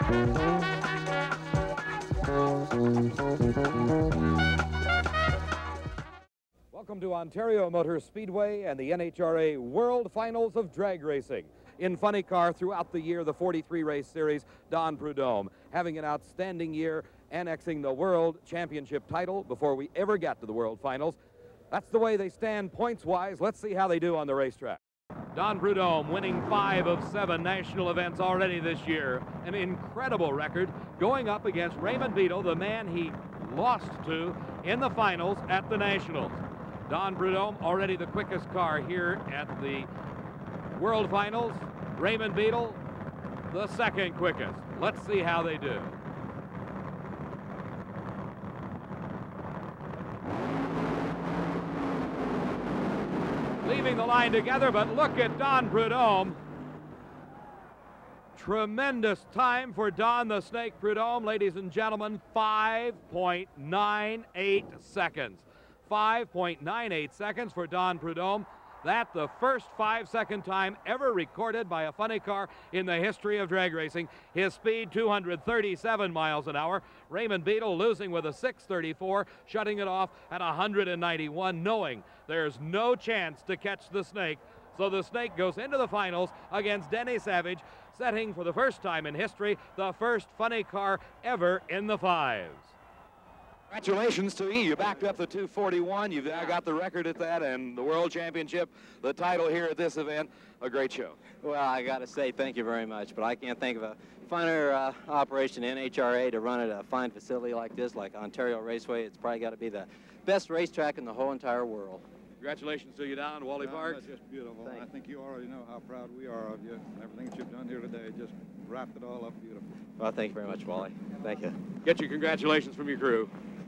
Welcome to Ontario Motor Speedway and the NHRA World Finals of Drag Racing. In funny car throughout the year, the 43 race series, Don Prudhomme, having an outstanding year, annexing the World Championship title before we ever got to the World Finals. That's the way they stand points-wise. Let's see how they do on the racetrack. Don Prudhomme winning 5 of 7 national events already this year. An incredible record going up against Raymond Beadle, the man he lost to in the finals at the Nationals. Don Prudhomme already the quickest car here at the World Finals. Raymond Beadle, the second quickest. Let's see how they do. Leaving the line together, but look at Don Prudhomme. Tremendous time for Don the Snake Prudhomme, ladies and gentlemen, 5.98 seconds. 5.98 seconds for Don Prudhomme. That's the first 5-second time ever recorded by a funny car in the history of drag racing. His speed, 237 miles an hour. Raymond Beadle losing with a 634, shutting it off at 191, knowing there's no chance to catch the Snake. So the Snake goes into the finals against Denny Savage, setting for the first time in history the first funny car ever in the fives. Congratulations to you. You backed up the 241. You've now got the record at that and the World Championship, the title here at this event. A great show. Well, I got to say thank you very much, but I can't think of a finer operation NHRA to run at a fine facility like this, like Ontario Raceway. It's probably got to be the best racetrack in the whole entire world. Congratulations to you, Don. Wally Parks. That's just beautiful. I think you already know how proud we are of you. Everything that you've done here today just wrapped it all up beautiful. Well, thank you very much, Wally. Thank you. Get your congratulations from your crew.